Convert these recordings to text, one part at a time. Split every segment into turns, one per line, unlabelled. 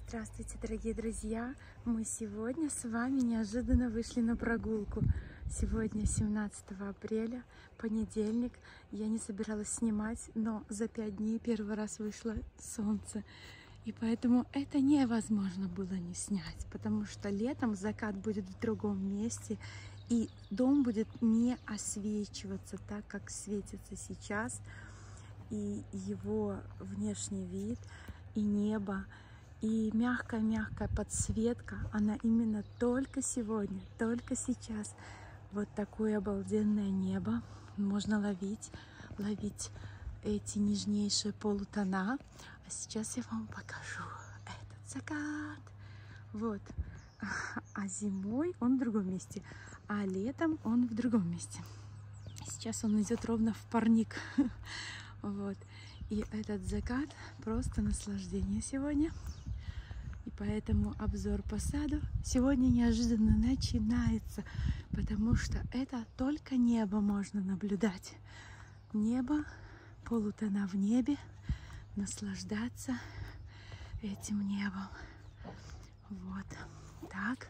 Здравствуйте, дорогие друзья! Мы сегодня с вами неожиданно вышли на прогулку. Сегодня 17 апреля, понедельник. Я не собиралась снимать, но за 5 дней первый раз вышло солнце. И поэтому это невозможно было не снять, потому что летом закат будет в другом месте, и дом будет не освечиваться так, как светится сейчас. И его внешний вид, и небо, и мягкая-мягкая подсветка, она именно только сегодня, только сейчас. Вот такое обалденное небо можно ловить эти нежнейшие полутона. А сейчас я вам покажу этот закат. Вот. А зимой он в другом месте, а летом он в другом месте. Сейчас он идет ровно в парник. Вот. И этот закат просто наслаждение сегодня. И поэтому обзор по саду сегодня неожиданно начинается, потому что это только небо можно наблюдать. Небо, полутона в небе, наслаждаться этим небом. Вот так.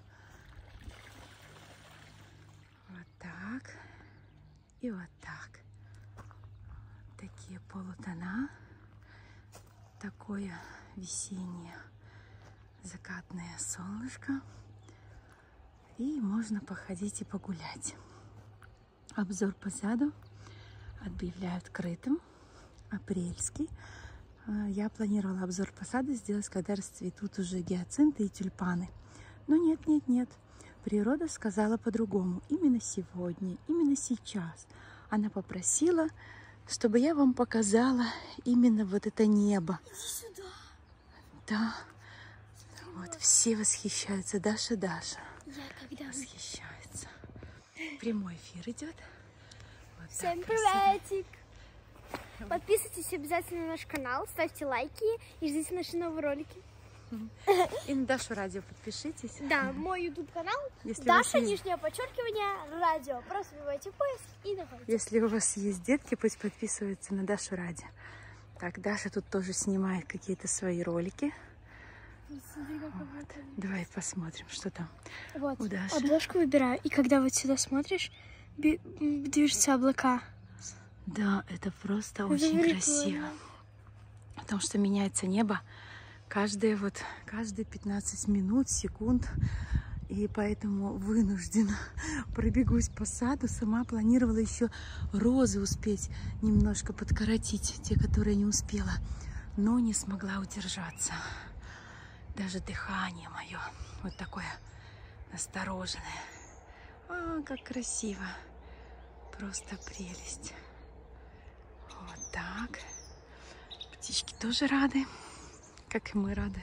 Вот так. И вот так. Такие полутона. Такое весеннее закатное солнышко. И можно походить и погулять. Обзор по саду объявляю открытым. Апрельский. Я планировала обзор по саду сделать, когда расцветут уже гиацинты и тюльпаны. Но нет. Природа сказала по-другому. Именно сегодня, именно сейчас. Она попросила, чтобы я вам показала именно вот это небо.
Иди сюда.
Да. Вот, все восхищаются. Даша.
Я когда
Восхищается. Прямой эфир идет. Вот
Всем
так красиво.
приветик! Подписывайтесь обязательно на наш канал, ставьте лайки и ждите наши новые ролики.
И на Дашу радио подпишитесь.
Да, мой YouTube канал
Если
Даша,
у вас есть...
нижнее подчеркивание, радио. Просто вбивайте поиск и находите.
Если у вас есть детки, пусть подписываются на Дашу радио. Так, Даша тут тоже снимает какие-то свои ролики.
Смотри, как
Вот. Давай посмотрим, что там
вот,
у Даши.
обложку выбираю, и когда вот сюда смотришь, движутся облака.
Да, это просто
Это
очень
прикольно.
красиво. Потому что меняется небо каждые 15 минут, секунд. И поэтому вынуждена пробегусь по саду. Сама планировала еще розы успеть немножко подкоротить, те, которые не успела. Но не смогла удержаться. Даже дыхание мое вот такое настороженное. Как красиво. Просто прелесть. Вот так. Птички тоже рады, как и мы рады.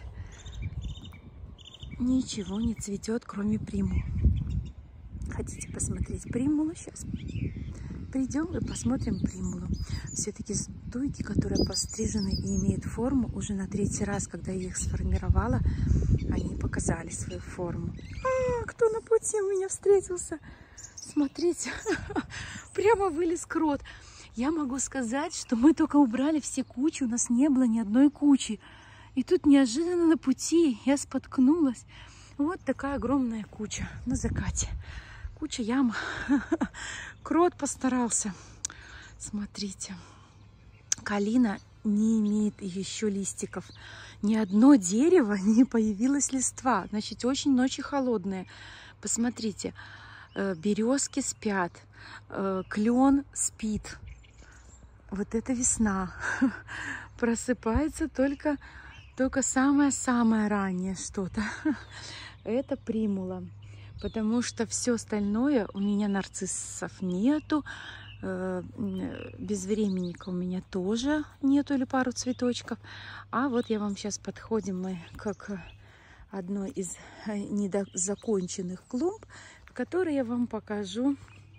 Ничего не цветет, кроме примул. Хотите посмотреть примулу? Сейчас придем и посмотрим примулу. Все-таки стойки, которые пострижены и имеют форму, уже на 3-й раз, когда я их сформировала, они показали свою форму. Кто на пути у меня встретился? Смотрите, прямо вылез крот. Я могу сказать, что мы только убрали все кучи, у нас не было ни одной кучи. И тут неожиданно на пути я споткнулась. Вот такая огромная куча на закате. Куча яма. Крот постарался. Смотрите. Калина не имеет еще листиков. Ни одно дерево не появилось листва. Значит, очень ночи холодные. Посмотрите. Березки спят. Клен спит. Вот это весна. Просыпается только самое-самое раннее что-то. Это примула. Потому что все остальное у меня нарциссов нету. Безвременника у меня тоже нету, или пару цветочков. А вот я вам сейчас подходим мы к одной из недозаконченных клумб, в которой я вам покажу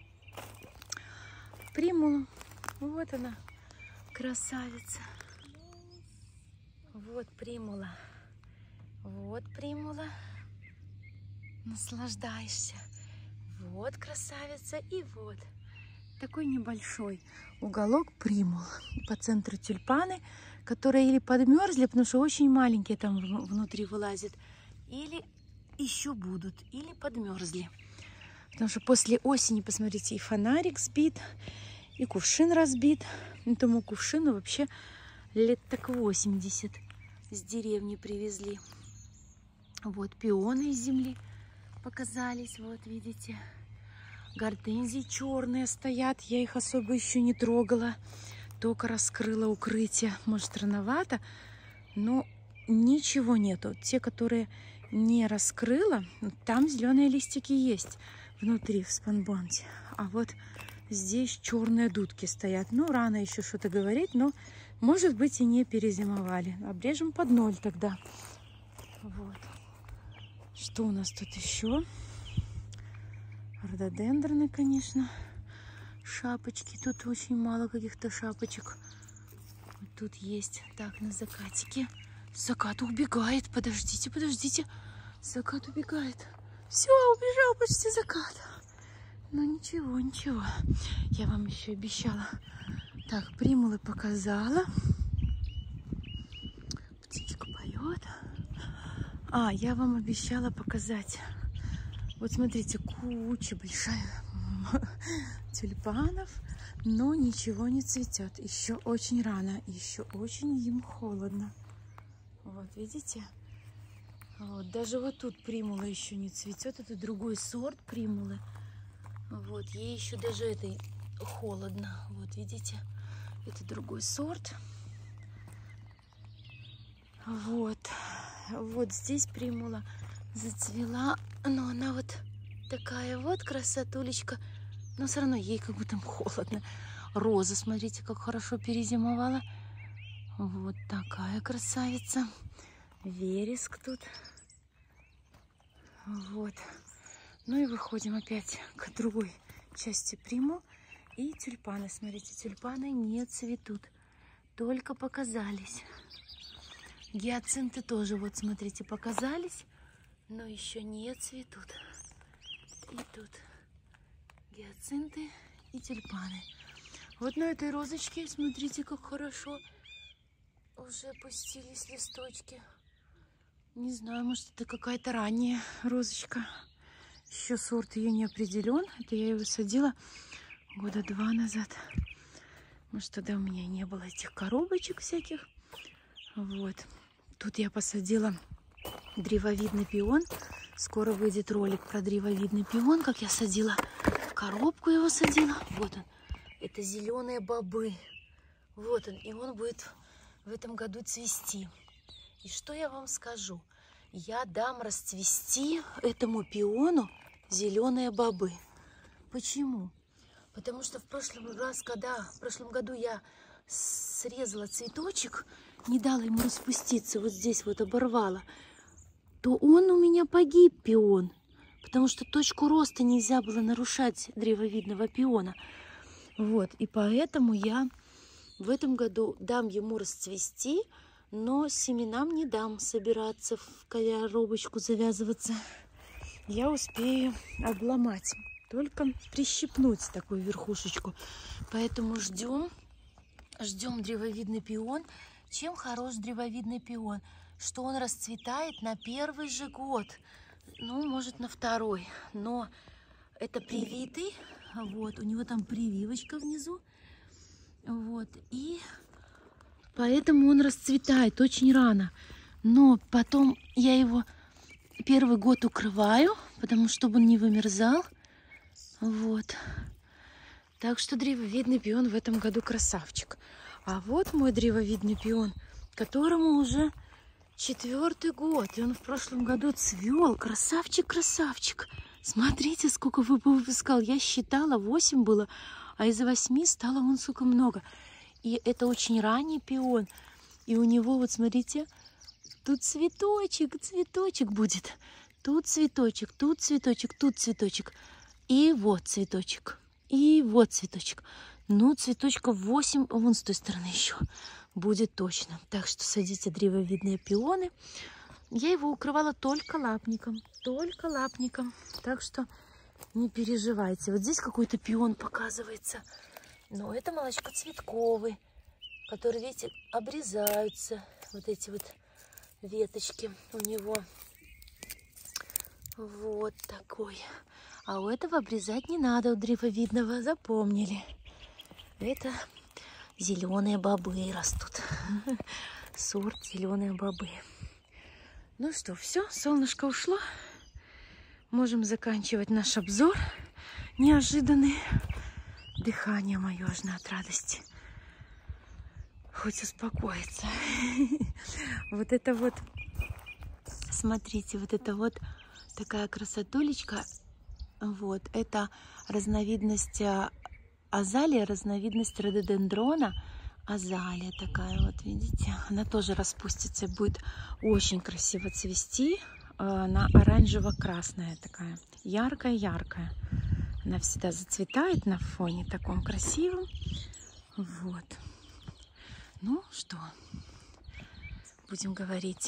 примулу. Вот она, красавица. Вот примула. Вот примула. Наслаждаешься. Вот красавица. И вот такой небольшой уголок примул. По центру тюльпаны, которые или подмерзли, потому что очень маленькие там внутри вылазят, или еще будут, или подмерзли. Потому что после осени, посмотрите, и фонарик сбит, и кувшин разбит. Этому кувшину вообще лет так 80 с деревни привезли. Вот пионы из земли показались, вот видите. Гортензии черные стоят, я их особо еще не трогала. Только раскрыла укрытие. Может, рановато, но ничего нету. Те, которые не раскрыла, там зеленые листики есть внутри в спанбонте. А вот здесь черные дудки стоят. Ну, рано еще что-то говорить, но может быть и не перезимовали. Обрежем под 0 тогда. Вот. Что у нас тут еще? Рододендроны, конечно. Шапочки. Тут очень мало каких-то шапочек. Вот тут есть. Так, на закатике. Закат убегает. Подождите, подождите. Закат убегает. Все, убежал почти закат. Ну ничего, ничего. Я вам еще обещала. Так, примулы показала. Птичка поет. А, я вам обещала показать. Вот смотрите, куча большая тюльпанов, но ничего не цветет. Еще очень рано, еще очень им холодно. Вот, видите? Вот, даже вот тут примула еще не цветет. Это другой сорт примулы. Вот, ей еще даже этой холодно. Вот, видите? Это другой сорт. Вот. Вот здесь примула зацвела. Но она вот такая вот красотулечка. Но все равно ей как будто холодно. Роза, смотрите, как хорошо перезимовала. Вот такая красавица. Вереск тут. Вот. Ну и выходим опять к другой части примул. И тюльпаны. Смотрите, тюльпаны не цветут. Только показались. Гиацинты тоже, вот смотрите, показались. Но еще не цветут. И тут гиацинты и тюльпаны. Вот на этой розочке, смотрите, как хорошо уже опустились листочки. Не знаю, может, это какая-то ранняя розочка. Еще сорт ее не определен. Это я ее высадила года 2 назад. Может, тогда у меня не было этих коробочек всяких. Вот. Тут я посадила древовидный пион. Скоро выйдет ролик про древовидный пион, как я садила. В коробку его садила. Вот он. Это зеленые бобы. Вот он. И он будет в этом году цвести. И что я вам скажу? Я дам расцвести этому пиону зеленые бобы. Почему? Потому что в прошлом году я срезала цветочек, не дала ему распуститься, вот здесь вот оборвала, то он у меня погиб, пион. Потому что точку роста нельзя было нарушать древовидного пиона. Вот, и поэтому я в этом году дам ему расцвести, но семенам не дам собираться в коробочку, завязываться. Я успею обломать, только прищипнуть такую верхушечку. Поэтому ждем древовидный пион. Чем хорош древовидный пион? Что он расцветает на первый же год, ну, может, на второй. Но это привитый, вот, у него там прививочка внизу, вот, и поэтому он расцветает очень рано. Но потом я его первый год укрываю, потому что чтобы он не вымерзал, вот. Так что древовидный пион в этом году красавчик. А вот мой древовидный пион, которому уже 4-й год, и он в прошлом году цвел. Красавчик, красавчик. Смотрите, сколько выпускал. Я считала, 8 было, а из 8 стало вон сколько много. И это очень ранний пион. И у него, вот смотрите, тут цветочек, цветочек будет. Тут цветочек, тут цветочек, тут цветочек. И вот цветочек. И вот цветочек. Ну, цветочков 8, вон с той стороны еще будет точно. Так что садите древовидные пионы. Я его укрывала только лапником. Только лапником. Так что Не переживайте. Вот здесь какой-то пион показывается. Но это молочкоцветковый, который, видите, обрезаются. Вот эти вот веточки у него. Вот такой. А у этого обрезать не надо, у древовидного. Запомнили. Это зеленые бобы растут. Сорт зеленые бобы. Ну что, все, солнышко ушло. Можем заканчивать наш обзор неожиданный. Дыхание мое аж от радости. Хоть успокоиться. Вот это вот, смотрите, вот это вот такая красотулечка. Вот, это разновидность азалия, разновидность рододендрона. Азалия такая вот, видите? Она тоже распустится, будет очень красиво цвести. Она оранжево-красная такая, яркая-яркая. Она всегда зацветает на фоне таком красивом. Вот. Ну что, будем говорить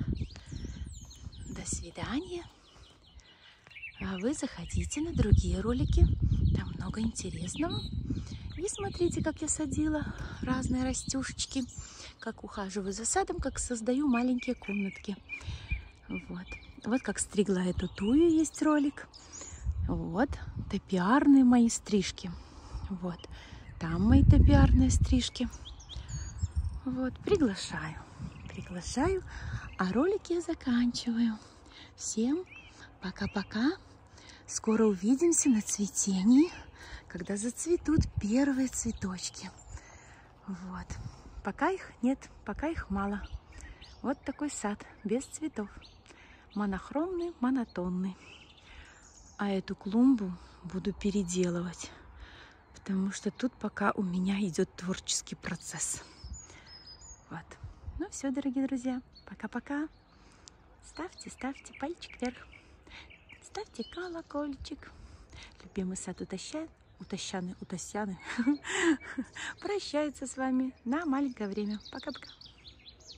до свидания. А вы заходите на другие ролики. Там много интересного. И смотрите, как я садила разные растюшечки. Как ухаживаю за садом, как создаю маленькие комнатки. Вот. Вот как стригла эту тую, есть ролик. Вот. Топиарные мои стрижки. Вот. Там мои топиарные стрижки. Вот. Приглашаю. Приглашаю. А ролики я заканчиваю. Всем пока-пока. Скоро увидимся на цветении, когда зацветут первые цветочки. Вот. Пока их нет, пока их мало. Вот такой сад, без цветов. Монохромный, монотонный. А эту клумбу буду переделывать, потому что тут пока у меня идет творческий процесс. Вот. Ну все, дорогие друзья, пока-пока. Ставьте пальчик вверх. Ставьте колокольчик. Любимый сад Утасяны прощается с вами на маленькое время. Пока-пока.